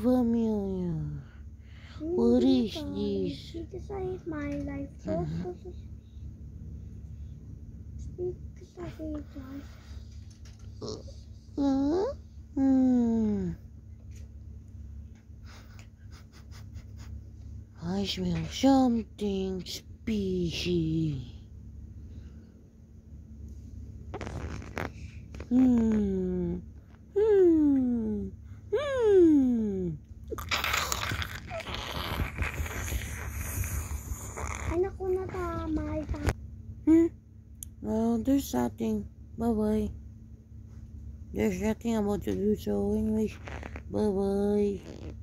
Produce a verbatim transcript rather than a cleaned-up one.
familiar. What is this? She decided my life so Mhm. Speak saved life. Uh, hmm. I smell something fishy. Hmm. Hmm. Hmm. Anak ko na tama. Hmm. Well, there's nothing. Bye bye. There's nothing about to do so, anyways. Bye bye.